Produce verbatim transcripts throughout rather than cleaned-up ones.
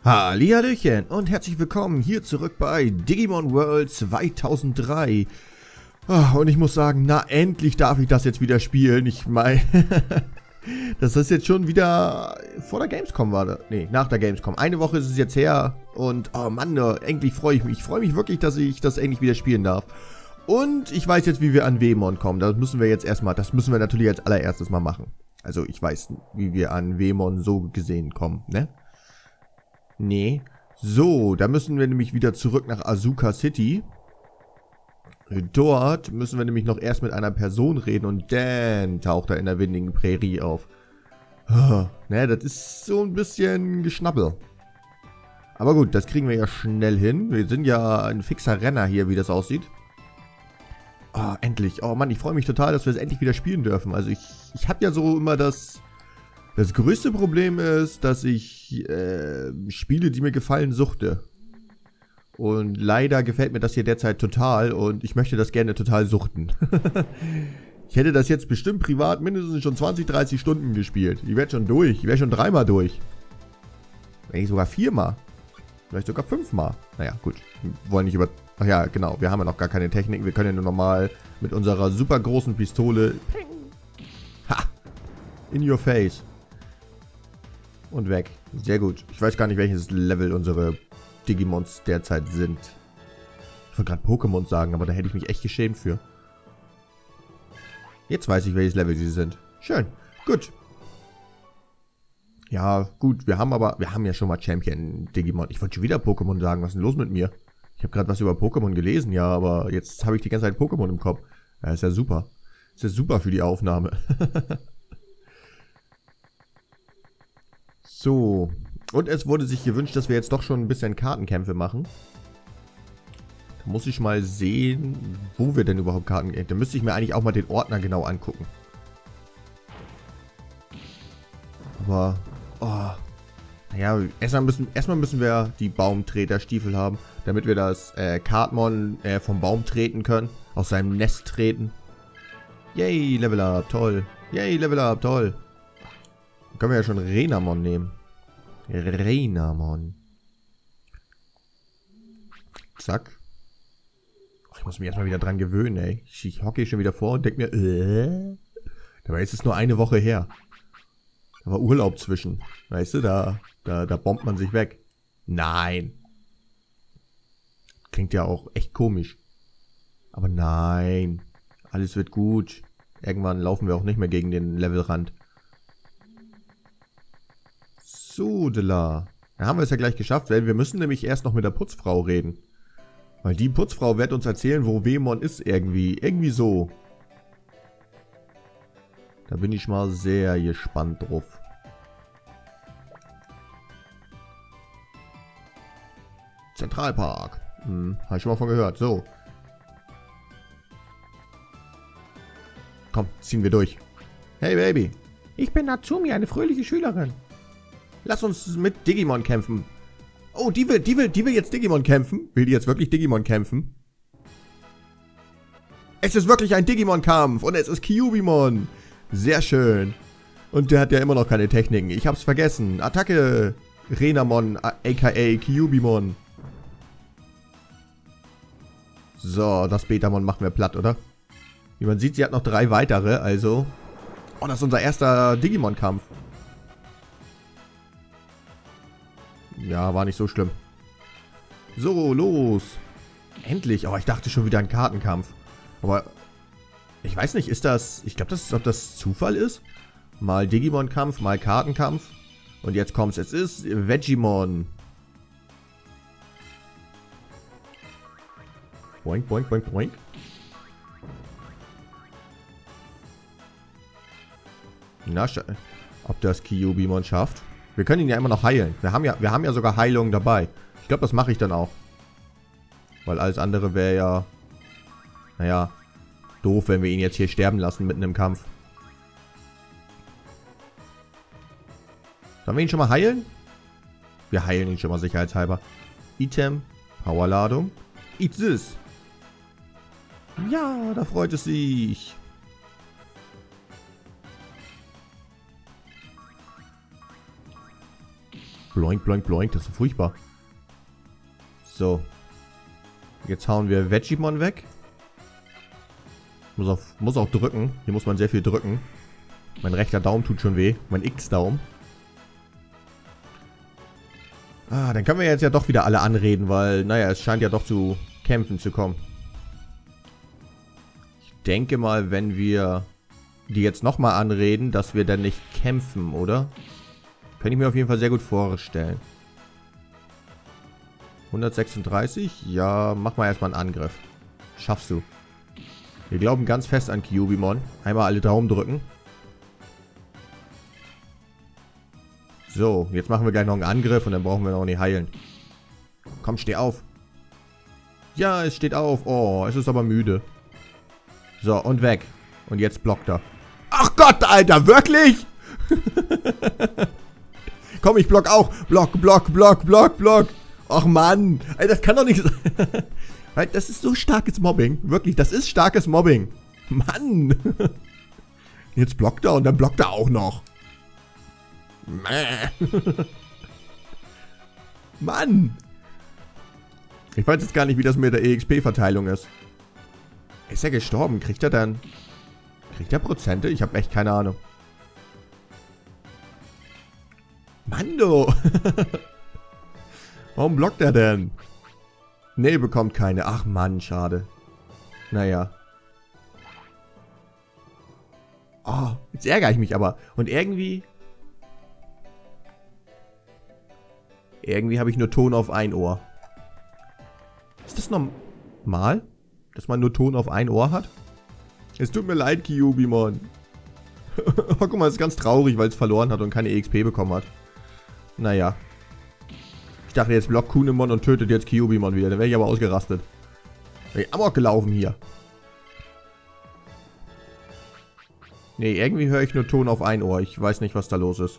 Hallihallöchen und herzlich willkommen hier zurück bei Digimon World zweitausenddrei. Oh, und ich muss sagen, na endlich darf ich das jetzt wieder spielen. Ich meine, das ist jetzt schon wieder vor der Gamescom war das. Nee, nach der Gamescom. Eine Woche ist es jetzt her und oh Mann, endlich freue ich mich. Ich freue mich wirklich, dass ich das endlich wieder spielen darf. Und ich weiß jetzt, wie wir an Wemon kommen. Das müssen wir jetzt erstmal, das müssen wir natürlich als allererstes mal machen. Also ich weiß, wie wir an Wemon so gesehen kommen, ne? Nee. So, da müssen wir nämlich wieder zurück nach Asuka City. Dort müssen wir nämlich noch erst mit einer Person reden und dann taucht er in der windigen Prärie auf. Oh, ne, das ist so ein bisschen Geschnabbel. Aber gut, das kriegen wir ja schnell hin. Wir sind ja ein fixer Renner hier, wie das aussieht. Oh, endlich. Oh Mann, ich freue mich total, dass wir es endlich wieder spielen dürfen. Also ich, ich habe ja so immer das... Das größte Problem ist, dass ich äh, Spiele, die mir gefallen, suchte. Und leider gefällt mir das hier derzeit total und ich möchte das gerne total suchten. Ich hätte das jetzt bestimmt privat mindestens schon zwanzig, dreißig Stunden gespielt. Ich werde schon durch. Ich wäre schon dreimal durch. Wenn nicht sogar viermal. Vielleicht sogar fünfmal. Naja, gut. Wir wollen nicht über... Ach ja, genau. Wir haben ja noch gar keine Technik. Wir können ja nur normal mit unserer super großen Pistole... Ha! In your face. Und weg. Sehr gut. Ich weiß gar nicht, welches Level unsere Digimons derzeit sind. Ich wollte gerade Pokémon sagen, aber da hätte ich mich echt geschämt für. Jetzt weiß ich, welches Level sie sind. Schön. Gut. Ja, gut. Wir haben aber... Wir haben ja schon mal Champion Digimon. Ich wollte schon wieder Pokémon sagen. Was ist denn los mit mir? Ich habe gerade was über Pokémon gelesen, ja, aber jetzt habe ich die ganze Zeit Pokémon im Kopf. Ja, ist ja super. Ist ja super für die Aufnahme. So, und es wurde sich gewünscht, dass wir jetzt doch schon ein bisschen Kartenkämpfe machen. Da muss ich mal sehen, wo wir denn überhaupt Karten... Da müsste ich mir eigentlich auch mal den Ordner genau angucken. Aber, oh, naja, erstmal müssen, erstmal müssen wir die Baumtreterstiefel haben, damit wir das äh, Kartmon äh, vom Baum treten können, aus seinem Nest treten. Yay, Level Up, toll. Yay, Level Up, toll. Können wir ja schon Renamon nehmen. Renamon. Zack. Ach, ich muss mich erstmal wieder dran gewöhnen, ey. Ich hocke hier schon wieder vor und denke mir, äh. Dabei ist es nur eine Woche her. Da war Urlaub zwischen. Weißt du, da, da, da bombt man sich weg. Nein. Klingt ja auch echt komisch. Aber nein. Alles wird gut. Irgendwann laufen wir auch nicht mehr gegen den Levelrand. So, Dela. Da haben wir es ja gleich geschafft, weil wir müssen nämlich erst noch mit der Putzfrau reden. Weil die Putzfrau wird uns erzählen, wo Wemon ist irgendwie. Irgendwie so. Da bin ich mal sehr gespannt drauf. Zentralpark. Hm, habe ich schon mal von gehört. So. Komm, ziehen wir durch. Hey, Baby. Ich bin Natsumi, eine fröhliche Schülerin. Lass uns mit Digimon kämpfen. Oh, die will, die will, die will jetzt Digimon kämpfen. Will die jetzt wirklich Digimon kämpfen? Es ist wirklich ein Digimon-Kampf und es ist Kyubimon. Sehr schön. Und der hat ja immer noch keine Techniken. Ich hab's vergessen. Attacke, Renamon, aka Kyubimon. So, das Betamon machen wir platt, oder? Wie man sieht, sie hat noch drei weitere, also... Oh, das ist unser erster Digimon-Kampf. Ja, war nicht so schlimm. So, los. Endlich. Oh, ich dachte schon wieder ein Kartenkampf. Aber ich weiß nicht, ist das... Ich glaube, das ist, ob das Zufall ist. Mal Digimon-Kampf, mal Kartenkampf. Und jetzt kommt's. Es ist Vegemon. Boink, boink, boink, boink. Na, ob das Kyubimon schafft. Wir können ihn ja immer noch heilen. Wir haben ja, wir haben ja sogar Heilung dabei. Ich glaube, das mache ich dann auch. Weil alles andere wäre ja... Naja, doof, wenn wir ihn jetzt hier sterben lassen mitten im Kampf. Sollen wir ihn schon mal heilen? Wir heilen ihn schon mal sicherheitshalber. Item, Powerladung. Eat this. Ja, da freut es sich. Bloink, bloink, bloink. Das ist so furchtbar. So. Jetzt hauen wir Vegemon weg. Muss, auf, muss auch drücken. Hier muss man sehr viel drücken. Mein rechter Daumen tut schon weh. Mein X-Daumen. Ah, dann können wir jetzt ja doch wieder alle anreden, weil, naja, es scheint ja doch zu Kämpfen zu kommen. Ich denke mal, wenn wir die jetzt nochmal anreden, dass wir dann nicht kämpfen, oder? Könnte ich mir auf jeden Fall sehr gut vorstellen. hundertsechsunddreißig? Ja, mach mal erstmal einen Angriff. Schaffst du. Wir glauben ganz fest an Kyubimon. Einmal alle Daumen drücken. So, jetzt machen wir gleich noch einen Angriff und dann brauchen wir noch nicht heilen. Komm, steh auf. Ja, es steht auf. Oh, es ist aber müde. So, und weg. Und jetzt blockt er. Ach Gott, Alter, wirklich? Komm, ich block auch. Block, block, block, block, block. Ach Mann. Ey, das kann doch nicht sein. Das ist so starkes Mobbing. Wirklich, das ist starkes Mobbing. Mann. Jetzt blockt er und dann blockt er auch noch. Mann! Ich weiß jetzt gar nicht, wie das mit der E X P-Verteilung ist. Ist er gestorben? Kriegt er dann... Kriegt er Prozente? Ich habe echt keine Ahnung. Mann, du! Warum blockt er denn? Nee, bekommt keine. Ach Mann, schade. Naja. Oh, jetzt ärgere ich mich aber. Und irgendwie... Irgendwie habe ich nur Ton auf ein Ohr. Ist das normal? Dass man nur Ton auf ein Ohr hat? Es tut mir leid, Kyubimon. Oh, guck mal, es ist ganz traurig, weil es verloren hat und keine E X P bekommen hat. Naja. Ich dachte, jetzt blockt Kunemon und tötet jetzt Kyubimon wieder. Dann wäre ich aber ausgerastet. Wäre ich amok gelaufen hier. Nee, irgendwie höre ich nur Ton auf ein Ohr. Ich weiß nicht, was da los ist.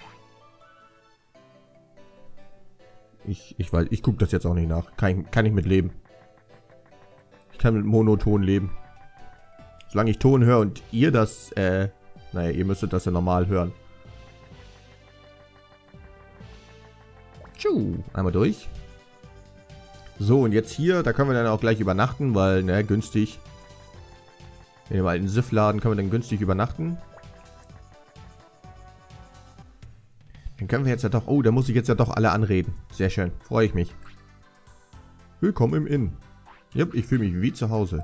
Ich, ich weiß, ich gucke das jetzt auch nicht nach. Kann ich, kann ich mit leben. Ich kann mit Monoton leben. Solange ich Ton höre und ihr das, äh, naja, ihr müsstet das ja normal hören. Tschuh, einmal durch. So, und jetzt hier, da können wir dann auch gleich übernachten, weil, ne, günstig. In dem alten Siff-Laden können wir dann günstig übernachten. Dann können wir jetzt ja doch... Oh, da muss ich jetzt ja doch alle anreden. Sehr schön. Freue ich mich. Willkommen im Inn. Jupp, ich fühle mich wie zu Hause.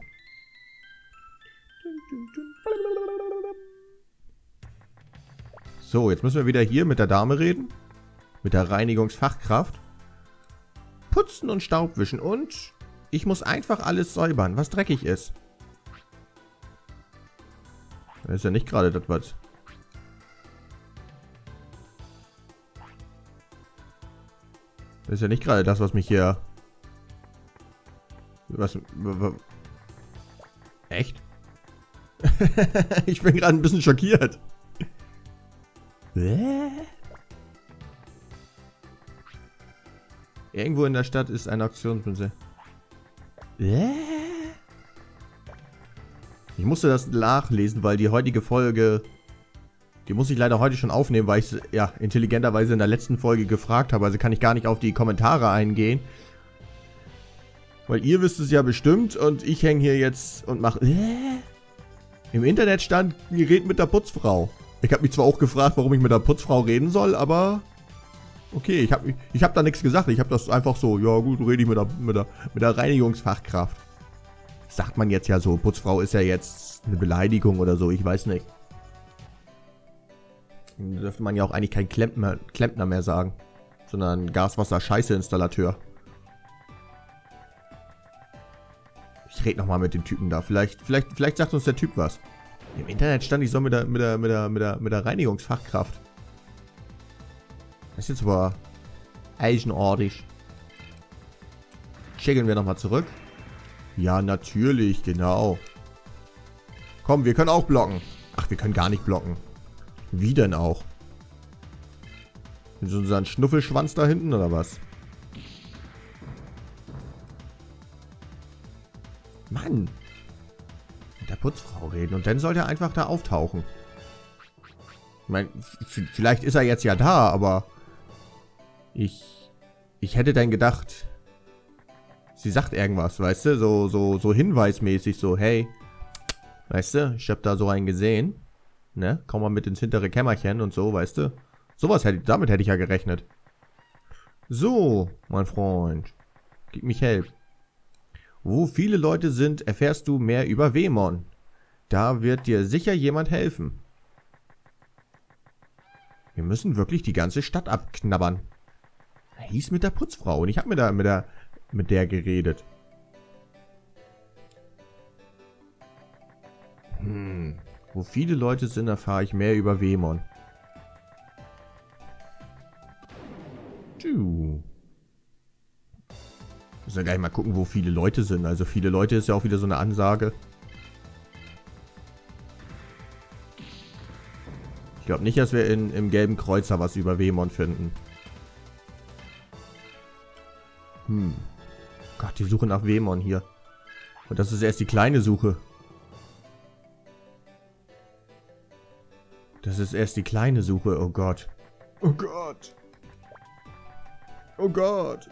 So, jetzt müssen wir wieder hier mit der Dame reden. Mit der Reinigungsfachkraft. Putzen und Staub wischen. Und ich muss einfach alles säubern, was dreckig ist. Das ist ja nicht gerade das, was... Das ist ja nicht gerade das, was mich hier... Was... Echt? Ich bin gerade ein bisschen schockiert. Irgendwo in der Stadt ist eine Auktionsmünze. Ich musste das nachlesen, weil die heutige Folge... Die muss ich leider heute schon aufnehmen, weil ich ja intelligenterweise in der letzten Folge gefragt habe. Also kann ich gar nicht auf die Kommentare eingehen. Weil ihr wisst es ja bestimmt und ich hänge hier jetzt und mache... Äh? Im Internet stand, red mit der Putzfrau. Ich habe mich zwar auch gefragt, warum ich mit der Putzfrau reden soll, aber... Okay, ich habe ich hab da nichts gesagt. Ich habe das einfach so, ja gut, rede ich mit der, mit, der, mit der Reinigungsfachkraft. Sagt man jetzt ja so, Putzfrau ist ja jetzt eine Beleidigung oder so, ich weiß nicht. Da dürfte man ja auch eigentlich kein Klempner, Klempner mehr sagen, sondern Gaswasser-Scheiße-Installateur. Ich rede nochmal mit dem Typen da. Vielleicht, vielleicht, vielleicht sagt uns der Typ was. Im Internet stand, ich soll mit der, mit der, mit der, mit der, mit der Reinigungsfachkraft. Das ist jetzt aber eigenartig. Checken wir nochmal zurück. Ja, natürlich, genau. Komm, wir können auch blocken. Ach, wir können gar nicht blocken. Wie denn auch? Mit so einem Schnuffelschwanz da hinten oder was? Mann! Mit der Putzfrau reden und dann soll der einfach da auftauchen. Ich meine, vielleicht ist er jetzt ja da, aber Ich... Ich hätte dann gedacht... Sie sagt irgendwas, weißt du? So, so, so hinweismäßig, so, hey... Weißt du, ich hab da so einen gesehen. Ne? Komm mal mit ins hintere Kämmerchen und so, weißt du? Sowas hätte, damit hätte ich ja gerechnet. So, mein Freund. Gib mich Help. Wo viele Leute sind, erfährst du mehr über Wemon. Da wird dir sicher jemand helfen. Wir müssen wirklich die ganze Stadt abknabbern. Er hieß mit der Putzfrau und ich habe mit der, mit der, mit der geredet. Hm. Wo viele Leute sind, erfahre ich mehr über Wemon. Tschuh. Müssen wir gleich mal gucken, wo viele Leute sind. Also viele Leute ist ja auch wieder so eine Ansage. Ich glaube nicht, dass wir in, im gelben Kreuzer was über Wemon finden. Hm. Gott, die Suche nach Wemon hier. Und das ist erst die kleine Suche. Das ist erst die kleine Suche. Oh Gott. Oh Gott. Oh Gott.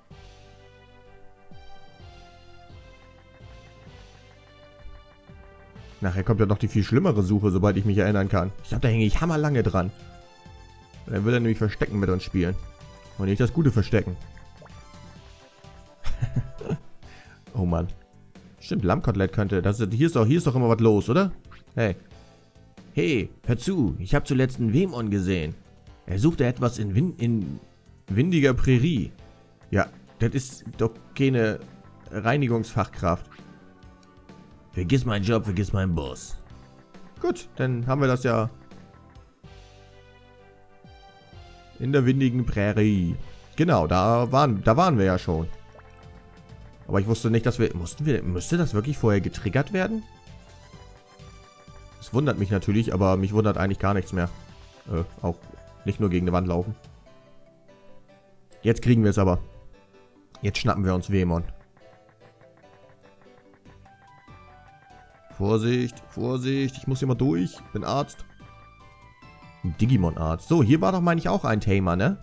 Nachher kommt ja noch die viel schlimmere Suche, sobald ich mich erinnern kann. Ich glaube, da hänge ich hammerlange dran. Dann will er nämlich Verstecken mit uns spielen. Und nicht das gute Verstecken. Oh Mann. Stimmt, Lammkotelett könnte... Das ist, hier, ist doch, hier ist doch immer was los, oder? Hey. Hey, hör zu. Ich habe zuletzt einen Wemon gesehen. Er suchte etwas in, Win in windiger Prärie. Ja, das ist doch keine Reinigungsfachkraft. Vergiss meinen Job, vergiss meinen Boss. Gut, dann haben wir das ja in der windigen Prärie. Genau, da waren, da waren wir ja schon. Aber ich wusste nicht, dass wir... Mussten wir... Müsste das wirklich vorher getriggert werden? Das wundert mich natürlich, aber mich wundert eigentlich gar nichts mehr. Äh, auch nicht nur gegen eine Wand laufen. Jetzt kriegen wir es aber. Jetzt schnappen wir uns Wemon. Vorsicht, Vorsicht, ich muss hier mal durch. Bin Arzt. Ein Digimon-Arzt. So, hier war doch, meine ich, auch ein Tamer, ne?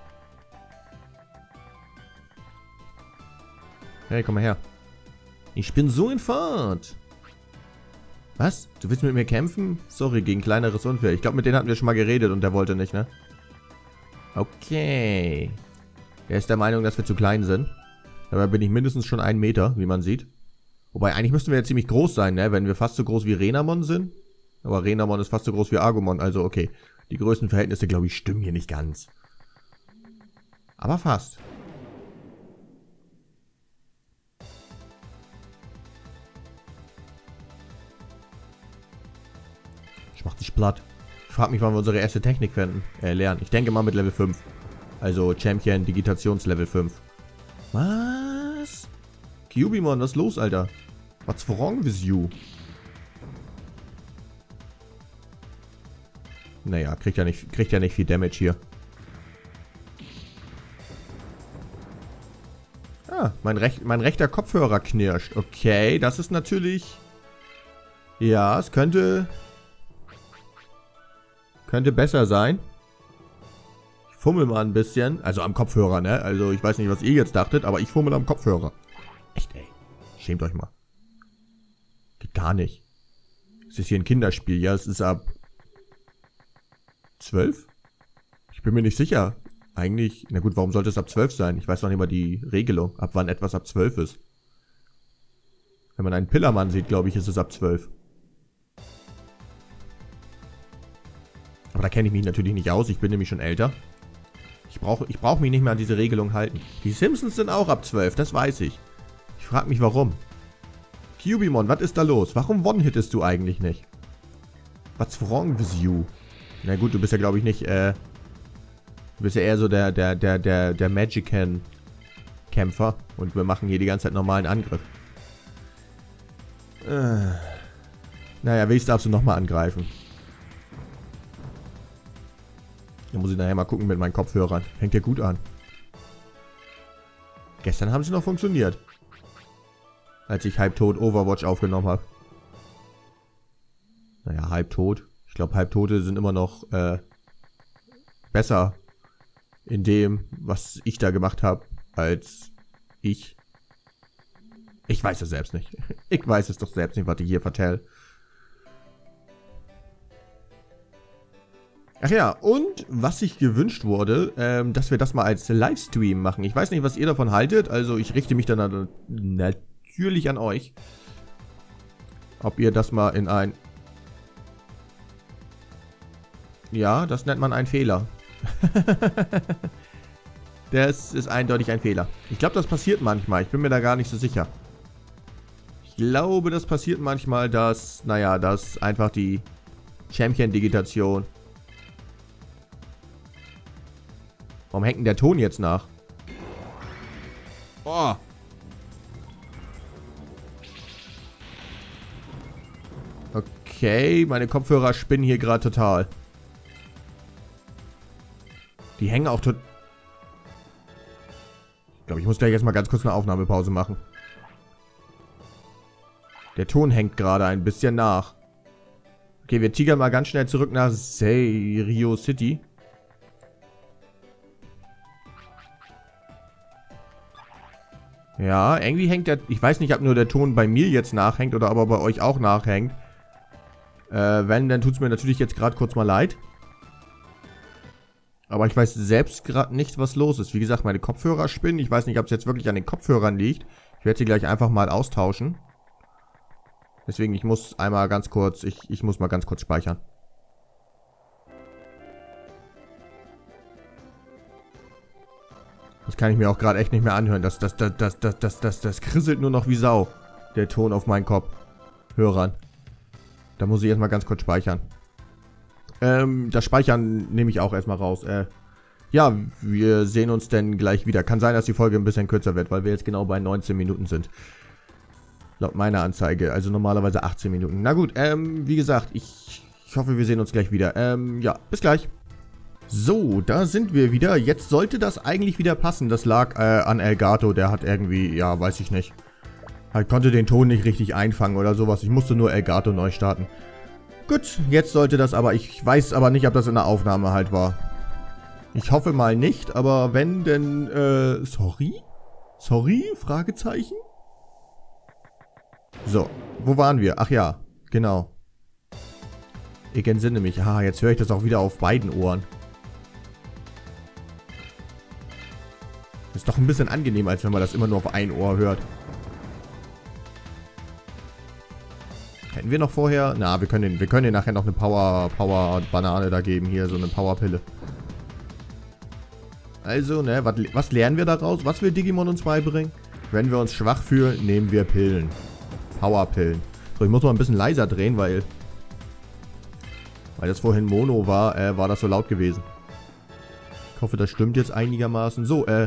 Hey, komm mal her. Ich bin so in Fahrt. Was? Du willst mit mir kämpfen? Sorry, gegen kleineres Unfair. Ich glaube, mit denen hatten wir schon mal geredet und der wollte nicht, ne? Okay. Er ist der Meinung, dass wir zu klein sind. Dabei bin ich mindestens schon einen Meter, wie man sieht. Wobei, eigentlich müssten wir ja ziemlich groß sein, ne? Wenn wir fast so groß wie Renamon sind. Aber Renamon ist fast so groß wie Agumon, also okay. Die Größenverhältnisse, glaube ich, stimmen hier nicht ganz. Aber fast. Ich mach dich platt. Ich frage mich, wann wir unsere erste Technik finden, äh, lernen. Ich denke mal mit Level fünf. Also Champion Digitationslevel fünf. Was? Cubimon, was ist los, Alter? What's wrong with you? Naja, kriegt ja nicht, kriegt ja nicht viel Damage hier. Ah, mein, Rech mein rechter Kopfhörer knirscht. Okay, das ist natürlich... Ja, es könnte... Könnte besser sein. Ich fummel mal ein bisschen. Also am Kopfhörer, ne? Also ich weiß nicht, was ihr jetzt dachtet, aber ich fummel am Kopfhörer. Echt, ey. Schämt euch mal. Geht gar nicht. Es ist hier ein Kinderspiel, ja? Es ist ab... zwölf? Ich bin mir nicht sicher. Eigentlich... Na gut, warum sollte es ab zwölf sein? Ich weiß noch nicht mal die Regelung, ab wann etwas ab zwölf ist. Wenn man einen Pillermann sieht, glaube ich, ist es ab zwölf. Aber da kenne ich mich natürlich nicht aus. Ich bin nämlich schon älter. Ich brauche ich brauch mich nicht mehr an diese Regelung halten. Die Simpsons sind auch ab zwölf, das weiß ich. Ich frage mich, warum. Cubimon, was ist da los? Warum one-hittest du eigentlich nicht? What's wrong with you? Na gut, du bist ja, glaube ich, nicht, äh... Du bist ja eher so der, der, der, der, der Magican-Kämpfer. Und wir machen hier die ganze Zeit normalen Angriff. Äh. Naja, wenigstens darfst du nochmal angreifen. Da muss ich nachher mal gucken mit meinen Kopfhörern. Fängt ja gut an. Gestern haben sie noch funktioniert. Als ich halbtot Overwatch aufgenommen habe. Naja, halbtot. Ich glaube, Halbtote sind immer noch äh, besser in dem, was ich da gemacht habe, als ich. Ich weiß es selbst nicht. Ich weiß es doch selbst nicht, was ich hier vertelle. Ach ja, und was sich gewünscht wurde, ähm, dass wir das mal als Livestream machen. Ich weiß nicht, was ihr davon haltet, also ich richte mich dann natürlich an euch. Ob ihr das mal in ein... Ja, das nennt man einen Fehler. Das ist eindeutig ein Fehler. Ich glaube, das passiert manchmal. Ich bin mir da gar nicht so sicher. Ich glaube, das passiert manchmal, dass, naja, dass einfach die Champion-Digitation... Warum hängt denn der Ton jetzt nach? Oh. Okay, meine Kopfhörer spinnen hier gerade total. Die hängen auch total... Ich glaube, ich muss gleich erstmal ganz kurz eine Aufnahmepause machen. Der Ton hängt gerade ein bisschen nach. Okay, wir tigern mal ganz schnell zurück nach Serio City. Ja, irgendwie hängt der... Ich weiß nicht, ob nur der Ton bei mir jetzt nachhängt oder ob er bei euch auch nachhängt. Äh, wenn, dann tut es mir natürlich jetzt gerade kurz mal leid. Aber ich weiß selbst gerade nicht, was los ist. Wie gesagt, meine Kopfhörer spinnen. Ich weiß nicht, ob es jetzt wirklich an den Kopfhörern liegt. Ich werde sie gleich einfach mal austauschen. Deswegen, ich muss einmal ganz kurz... Ich, ich muss mal ganz kurz speichern. Das kann ich mir auch gerade echt nicht mehr anhören. Das, das, das, das, das, das, das, das krisselt nur noch wie Sau. Der Ton auf meinen Kopfhörern. Da muss ich erstmal ganz kurz speichern. Ähm, das Speichern nehme ich auch erstmal raus. Äh, ja, wir sehen uns dann gleich wieder. Kann sein, dass die Folge ein bisschen kürzer wird, weil wir jetzt genau bei neunzehn Minuten sind. Laut meiner Anzeige. Also normalerweise achtzehn Minuten. Na gut, ähm, wie gesagt, ich, ich hoffe, wir sehen uns gleich wieder. Ähm, ja, bis gleich. So, da sind wir wieder. Jetzt sollte das eigentlich wieder passen. Das lag äh, an Elgato. Der hat irgendwie, ja, weiß ich nicht. Halt konnte den Ton nicht richtig einfangen oder sowas. Ich musste nur Elgato neu starten. Gut, jetzt sollte das aber... Ich weiß aber nicht, ob das in der Aufnahme halt war. Ich hoffe mal nicht, aber wenn, denn... Äh, sorry? Sorry? Fragezeichen? So, wo waren wir? Ach ja, genau. Ich entsinne mich. Ah, jetzt höre ich das auch wieder auf beiden Ohren. Ist doch ein bisschen angenehmer, als wenn man das immer nur auf ein Ohr hört. Hätten wir noch vorher... Na, wir können den, wir können den nachher noch eine Power, Power Banane da geben. Hier, so eine Powerpille. Also, ne, was, was lernen wir daraus? Was will Digimon uns beibringen? Wenn wir uns schwach fühlen, nehmen wir Pillen. Powerpillen. So, ich muss mal ein bisschen leiser drehen, weil... Weil das vorhin Mono war, äh, war das so laut gewesen. Ich hoffe, das stimmt jetzt einigermaßen. So, äh...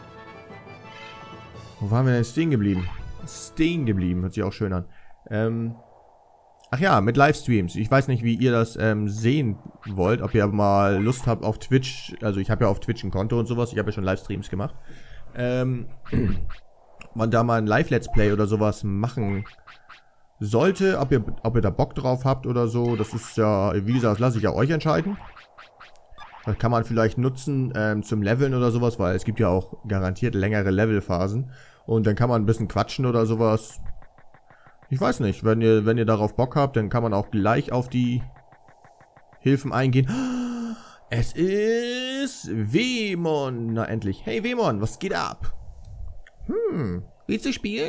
Wo waren wir denn stehen geblieben? Stehen geblieben, hört sich auch schön an. Ähm... Ach ja, mit Livestreams. Ich weiß nicht, wie ihr das ähm, sehen wollt. Ob ihr mal Lust habt auf Twitch. Also ich habe ja auf Twitch ein Konto und sowas. Ich habe ja schon Livestreams gemacht. Ähm, man da mal ein Live-Let's Play oder sowas machen sollte. Ob ihr, ob ihr da Bock drauf habt oder so. Das ist ja, wie gesagt, das lasse ich ja euch entscheiden. Das kann man vielleicht nutzen ähm, zum Leveln oder sowas. Weil es gibt ja auch garantiert längere Levelphasen. Und dann kann man ein bisschen quatschen oder sowas. Ich weiß nicht, wenn ihr, wenn ihr darauf Bock habt, dann kann man auch gleich auf die Hilfen eingehen. Es ist Wemon. Na endlich. Hey Wemon, was geht ab? Hm, willst du spielen?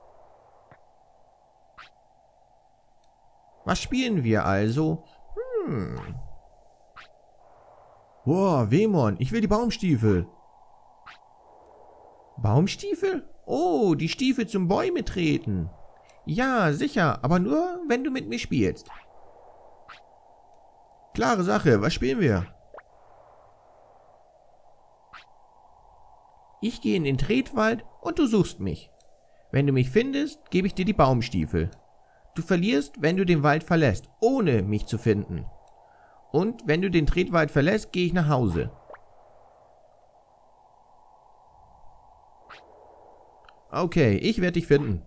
Was spielen wir also? Hm. Boah, Wemon, ich will die Baumstiefel. Baumstiefel? Oh, die Stiefel zum Bäume treten. Ja, sicher, aber nur, wenn du mit mir spielst. Klare Sache, was spielen wir? Ich gehe in den Tretwald und du suchst mich. Wenn du mich findest, gebe ich dir die Baumstiefel. Du verlierst, wenn du den Wald verlässt, ohne mich zu finden. Und wenn du den Tretwald verlässt, gehe ich nach Hause. Okay, ich werde dich finden.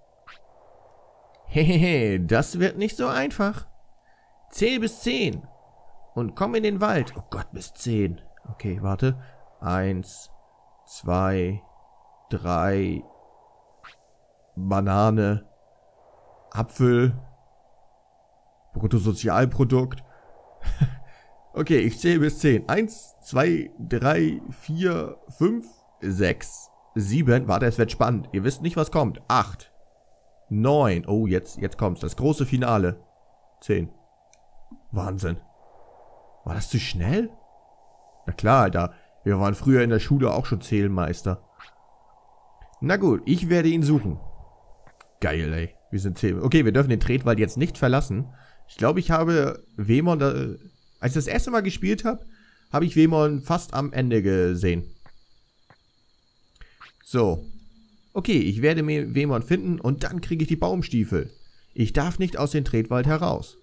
Hehehe, das wird nicht so einfach. Zähl bis zehn. Und komm in den Wald. Oh Gott, bis zehn. Okay, warte. Eins, zwei, drei, Banane, Apfel, Bruttosozialprodukt. Okay, ich zähle bis zehn. Eins, zwei, drei, vier, fünf, sechs, sieben. Warte, es wird spannend. Ihr wisst nicht, was kommt. Acht, neun. Oh, jetzt, jetzt kommt's. Das große Finale. Zehn. Wahnsinn. War das zu schnell? Na klar, Alter. Wir waren früher in der Schule auch schon Zählmeister. Na gut, ich werde ihn suchen. Geil, ey. Wir sind zehn. Okay, wir dürfen den Tretwald jetzt nicht verlassen. Ich glaube, ich habe Wemon, da, als ich das erste Mal gespielt habe, habe ich Wemon fast am Ende gesehen. So. Okay, ich werde mir Wemon finden und dann kriege ich die Baumstiefel. Ich darf nicht aus dem Tretwald heraus.